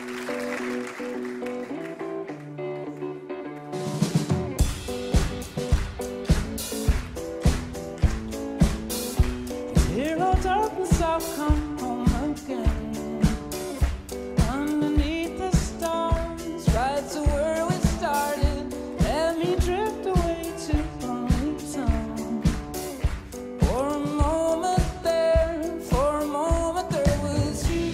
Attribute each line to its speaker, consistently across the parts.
Speaker 1: Zero darkness, I'll come home again. Underneath the stars, right to where we started. Let me drift away to lonely town. For a moment there was you.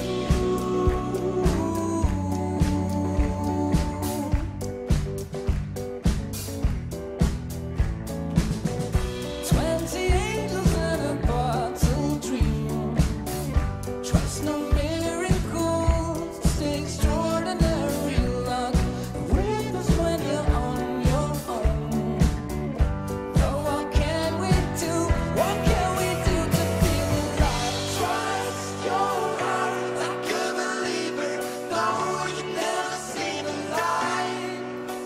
Speaker 1: 20 angels in a bottle dream. Trust no miracles, stay extraordinary luck with us when you're on your own. Oh, what can we do? What can we do to feel alive? Trust your heart like a believer, though you never seen a light.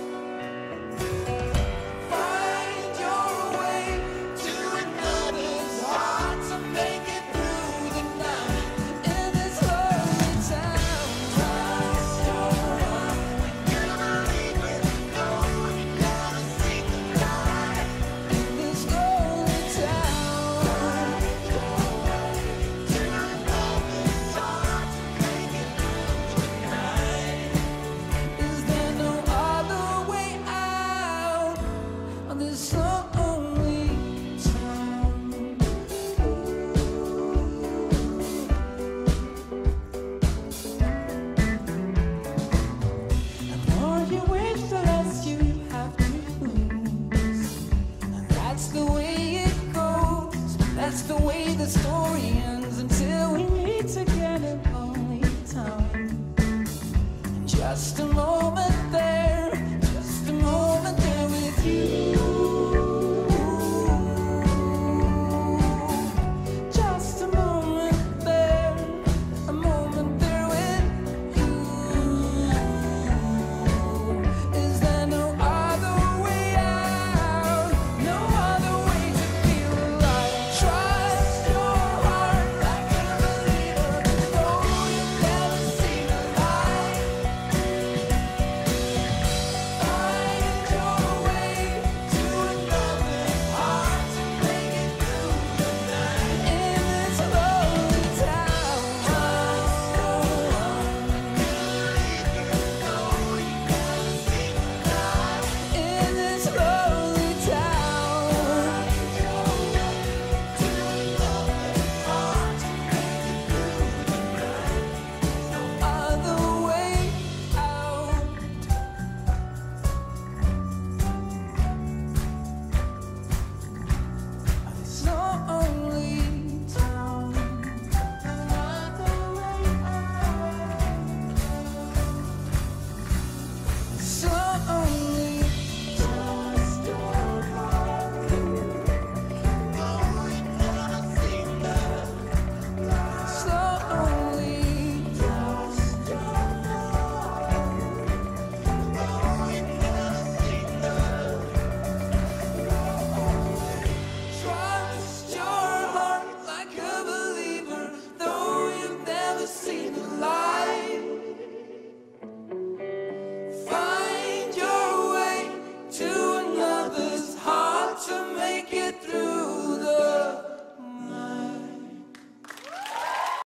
Speaker 1: Find your way to another's heart to make it through the night in this lonely town. Trust your heart like a believer, though you never seen the light in this lonely town. Find your way to another's heart to make it through the night. Is there no other way out of this lonely town? The more you wish, the less you have to lose. And that's the way it goes. That's the way the story ends until we meet again in lonely town. In just a moment.